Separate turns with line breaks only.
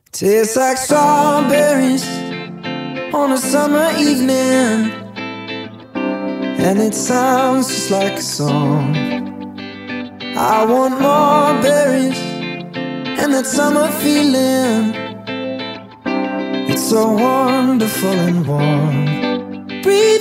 Tastes like strawberries on a summer evening, and it sounds just like a song. I want more berries and that summer feeling. It's so wonderful and warm. Breathe